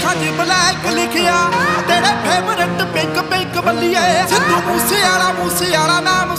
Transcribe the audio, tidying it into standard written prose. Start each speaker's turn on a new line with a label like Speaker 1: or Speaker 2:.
Speaker 1: ਅੱਖਾਂ 'ਚ ਬਲੈਕ ਲਿਖਿਆ ਤੇਰੇ ਫੇਵਰਟ ਪਿੰਕ ਪਿੰਕ ਬੱਲੀਏ ਸਿੱਧੂ ਮੂਸੇ ਵਾਲਾ ਨਾਮ